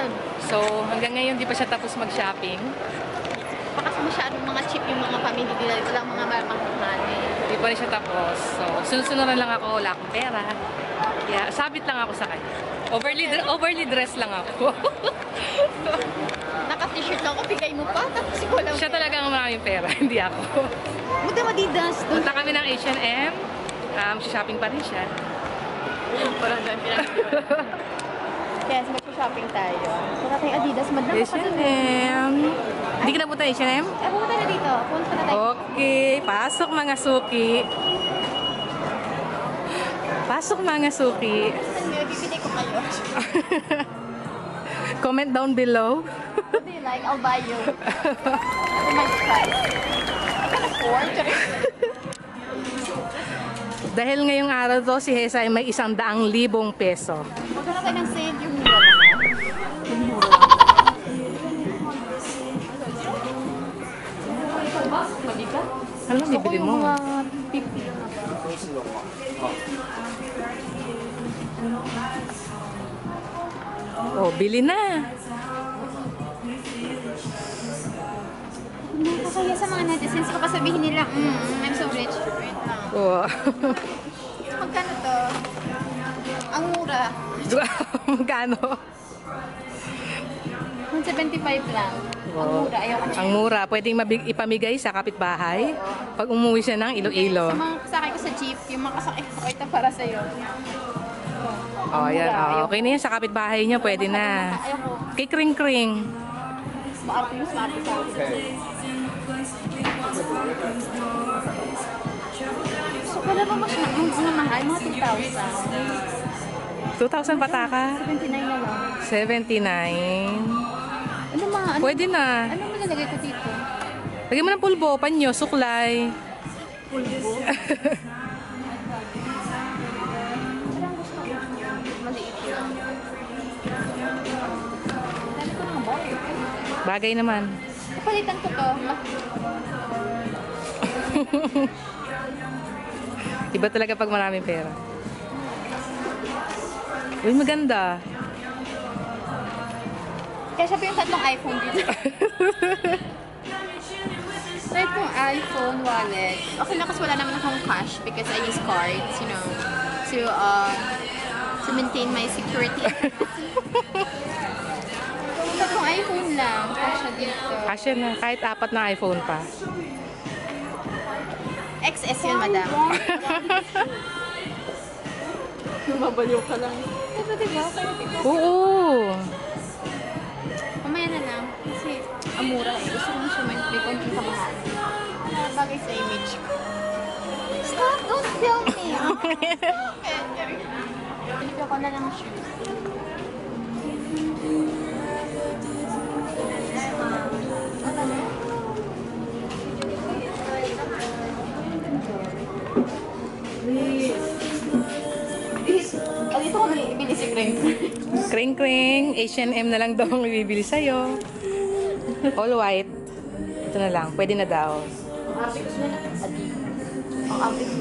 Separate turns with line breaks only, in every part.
So, hanggang ngayon, di pa siya tapos mag-shopping.
Baka masyadong mga cheap yung mga pamilya nila. Ito lang mga mahal eh.
Di pa rin siya tapos. So, sunod-sunuran lang ako. Wala akong pera. Kaya, sabit lang ako sa kanya. Overly dressed lang ako.
Naka-t-shirt lang ako, bigay mo pa. Tapos walang
Siya talaga ang maraming pera, hindi ako.
Buta Adidas.
Punta kami ng H&M. Shopping pa rin siya.
Parang dahil Yes, mag-shopping tayo. Punta tayo Adidas. Madam
H&M. Hindi ka na punta H&M?
Punta na dito. Punta na tayo.
Okay. Pasok mga suki. Pasok mga suki.
Bibili ko kayo.
Comment down below.
What do you like? I'll buy you. I might try. I can afford.
Dahil ngayong araw to, si Hesa ay may 100,000 peso.
Huwag na tayo ng sale yung mura na. Yung mura. Mabigat?
Ano ba bibili mo?
Mga 50.
Oh, bili na.
Nakakaya sa mga netizens ko sabihin nila, I'm so rich. Wait lang.
Oh.
Magkano to? Ang mura.
Magkano?
175 lang. Ang
Wow.
mura. Ayaw ko.
Ang mura. Pwedeng ipamigay sa kapitbahay pag umuwi siya ng Iloilo.
Sa mga kasakay ko sa jeep, yung mga kasakay ko, ito para sa'yo.
Oh, ayan. Oh, okay na yan. Sa kapitbahay niya, pwede na.
Ayoko.
Kay Kring Kring.
Smart sa akin. So, wala ba masyadong mahal? Mga 2,000.
2,000 pataka?
79 na lang.
79.
Ano mga, ano,
Pwede na.
ano mo nalagay ko dito?
Lagyan mo ng pulbo, panyo, suklay.
Pulbo? Parang gusto ko. Maliit lang. Dami ko ng ball.
Bagay naman.
Kapalitan ko to.
Iba talaga pag maraming pera. Uy, maganda.
Kaya siya pa yung tatlong iPhone dito. Like yung iPhone wallet. Okay lang kasi wala naman akong cash because I use cards, you know, to maintain my security. Tatlong iPhone lang. Kasha dito.
Kasya na, kahit 4 na iPhone pa.
XS yun, madam. Mabaliw ka lang. Ito, diba? Kaya diba?
Oo.
Mamaya na lang. Kasi, amura eh. Gusto ko siya may konting kamahal. Bagay sa image ko. Stop! Don't film me! Pinip ako na lang shoes. Dito ko bibili si Kring.
Kring Kring, H&M na lang daw ang ibibili sa'yo. All white. Ito na lang, pwede na daw.
Ang ate ko sila na. Ang ate ko.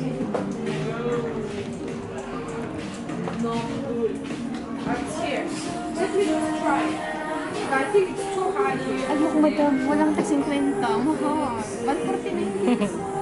Ayoko madam, walang tag 50. Mahal. 149.